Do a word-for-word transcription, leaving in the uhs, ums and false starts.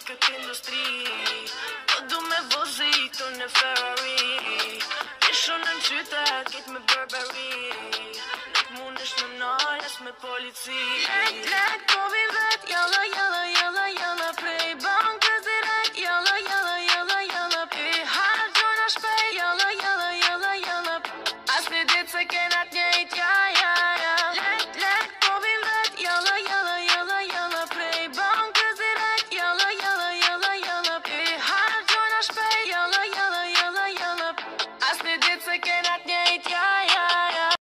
këtë industri. Po du me vozito në Ferrari. Ishon në qytet, kitë me Burberry. Nuk mund është në nalës me polici. Lek, lek, po vi vet, jalla, jalla.